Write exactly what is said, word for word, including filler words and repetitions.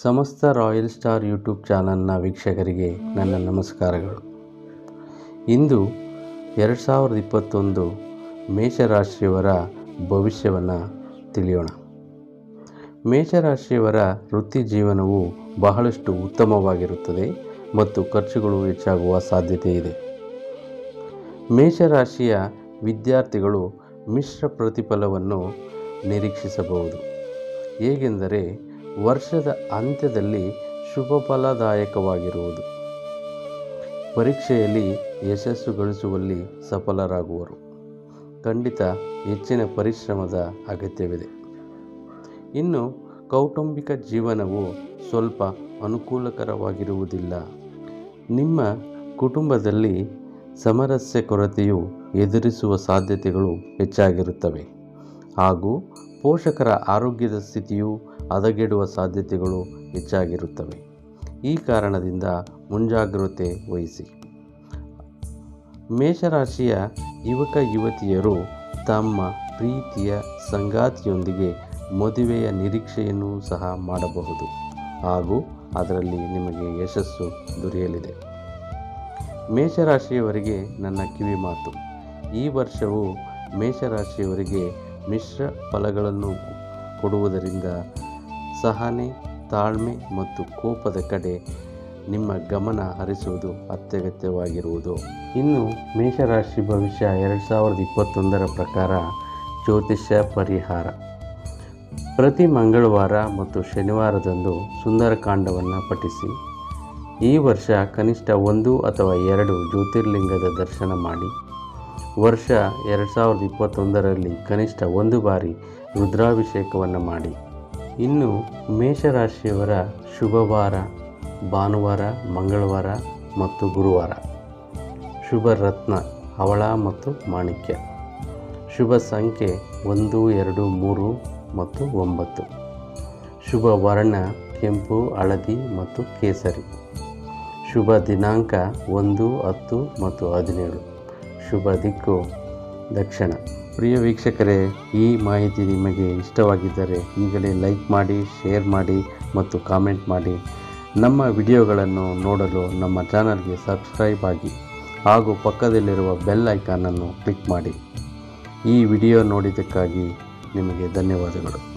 ಸಮಸ್ತ royal star YouTube ಚಾನಲ್ನ ವೀಕ್ಷಕರಿಗೆ ನನ್ನ ನಮಸ್ಕಾರಗಳು. ಇಂದು ಎರಡು ಸಾವಿರದ ಇಪ್ಪತ್ತೊಂದು ಮೇಷರಾಶಿಯವರ ಭವಿಷ್ಯವನ್ನು ತಿಳಿಯೋಣ. ಮೇಷರಾಶಿಯವರ ವೃತ್ತಿ ಜೀವನವು ಬಹಳಷ್ಟು ಉತ್ತಮವಾಗಿರುತ್ತದೆ ಮತ್ತು ಖರ್ಚುಗಳು ಹೆಚ್ಚಾಗುವ ಸಾಧ್ಯತೆ ಇದೆ. ಮೇಷರಾಶಿಯ ವಿದ್ಯಾರ್ಥಿಗಳು ಮಿಶ್ರ ಪ್ರತಿಫಲವನ್ನು ನಿರೀಕ್ಷಿಸಬಹುದು. ಹೇಗೆಂದರೆ ವರ್ಷದ ಅಂತ್ಯದಲ್ಲಿ ಶುಭ ಫಲದಾಯಕವಾಗಿರುವುದು, ಪರೀಕ್ಷೆಯಲ್ಲಿ ಯಶಸ್ಸು ಗಳಿಸುವಲ್ಲಿ ಸಫಲರಾಗುವರು. ಖಂಡಿತ ಹೆಚ್ಚಿನ ಪರಿಶ್ರಮದ ಅಗತ್ಯವಿದೆ. ಇನ್ನು ಕೌಟುಂಬಿಕ ಜೀವನವು ಸ್ವಲ್ಪ ಅನುಕೂಲಕರವಾಗಿರುವುದಿಲ್ಲ. ನಿಮ್ಮ ಕುಟುಂಬದಲ್ಲಿ ಸಾಮರಸ್ಯ ಕೊರತೆಯು ಎದುರಿಸುವ ಸಾಧ್ಯತೆಗಳು ಹೆಚ್ಚಾಗಿರುತ್ತವೆ ಹಾಗೂ ಪೋಷಕರ ಆರೋಗ್ಯದ ಸ್ಥಿತಿಯು ಹದಗೆಡುವ ಸಾಧ್ಯತೆಗಳು ಹೆಚ್ಚಾಗಿರುತ್ತವೆ. ಈ ಕಾರಣದಿಂದ ಮುಂಜಾಗ್ರತೆ ವಹಿಸಿ. ಮೇಷರಾಶಿಯ ಯುವಕ ಯುವತಿಯರು ತಮ್ಮ ಪ್ರೀತಿಯ ಸಂಗಾತಿಯೊಂದಿಗೆ ಮದುವೆಯ ನಿರೀಕ್ಷೆಯನ್ನು ಸಹ ಮಾಡಬಹುದು ಹಾಗೂ ಅದರಲ್ಲಿ ನಿಮಗೆ ಯಶಸ್ಸು ದೊರೆಯಲಿದೆ. ಮೇಷರಾಶಿಯವರಿಗೆ ನನ್ನ ಕಿವಿ ಮಾತು. ಈ ವರ್ಷವು ಮೇಷರಾಶಿಯವರಿಗೆ ಮಿಶ್ರ ಫಲಗಳನ್ನು ಕೊಡುವುದರಿಂದ ಸಹನೆ, ತಾಳ್ಮೆ ಮತ್ತು ಕೋಪದ ಕಡೆ ನಿಮ್ಮ ಗಮನ ಹರಿಸುವುದು ಅತ್ಯಗತ್ಯವಾಗಿರುವುದು. ಇನ್ನು ಮೇಷರಾಶಿ ಭವಿಷ್ಯ ಎರಡು ಸಾವಿರದ ಇಪ್ಪತ್ತೊಂದರ ಪ್ರಕಾರ ಜ್ಯೋತಿಷ್ಯ ಪರಿಹಾರ. ಪ್ರತಿ ಮಂಗಳವಾರ ಮತ್ತು ಶನಿವಾರದಂದು ಸುಂದರಕಾಂಡವನ್ನು ಪಠಿಸಿ. ಈ ವರ್ಷ ಕನಿಷ್ಠ ಒಂದು ಅಥವಾ ಎರಡು ಜ್ಯೋತಿರ್ಲಿಂಗದ ದರ್ಶನ ಮಾಡಿ. ವರ್ಷ ಎರಡು ಸಾವಿರದ ಇಪ್ಪತ್ತೊಂದರಲ್ಲಿ ಕನಿಷ್ಠ ಒಂದು ಬಾರಿ ರುದ್ರಾಭಿಷೇಕವನ್ನು ಮಾಡಿ. ಇನ್ನು ಮೇಷರಾಶಿಯವರ ಶುಭವಾರ ಭಾನುವಾರ, ಮಂಗಳವಾರ ಮತ್ತು ಗುರುವಾರ. ಶುಭ ರತ್ನ ಹವಳ ಮತ್ತು ಮಾಣಿಕ್ಯ. ಶುಭ ಸಂಖ್ಯೆ ಒಂದು, ಎರಡು, ಮೂರು ಮತ್ತು ಒಂಬತ್ತು. ಶುಭ ವರ್ಣ ಕೆಂಪು, ಹಳದಿ ಮತ್ತು ಕೇಸರಿ. ಶುಭ ದಿನಾಂಕ ಒಂದು, ಹತ್ತು ಮತ್ತು ಹದಿನೇಳು. ಶುಭ ದಿಕ್ಕು ದಕ್ಷಿಣ. ಪ್ರಿಯ ವೀಕ್ಷಕರೇ, ಈ ಮಾಹಿತಿ ನಿಮಗೆ ಇಷ್ಟವಾಗಿದ್ದರೆ ಈಗಲೇ ಲೈಕ್ ಮಾಡಿ, ಶೇರ್ ಮಾಡಿ ಮತ್ತು ಕಾಮೆಂಟ್ ಮಾಡಿ. ನಮ್ಮ ವಿಡಿಯೋಗಳನ್ನು ನೋಡಲು ನಮ್ಮ ಚಾನಲ್ಗೆ ಸಬ್ಸ್ಕ್ರೈಬ್ ಆಗಿ ಹಾಗೂ ಪಕ್ಕದಲ್ಲಿರುವ ಬೆಲ್ ಐಕಾನನ್ನು ಕ್ಲಿಕ್ ಮಾಡಿ. ಈ ವಿಡಿಯೋ ನೋಡಿದ್ದಕ್ಕಾಗಿ ನಿಮಗೆ ಧನ್ಯವಾದಗಳು.